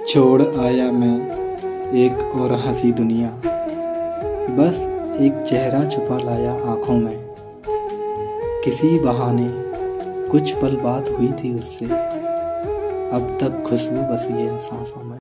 छोड़ आया मैं एक और हंसी दुनिया, बस एक चेहरा छुपा लाया आँखों में। किसी बहाने कुछ पल बात हुई थी उससे, अब तक खुशबू बसी है सांसों में।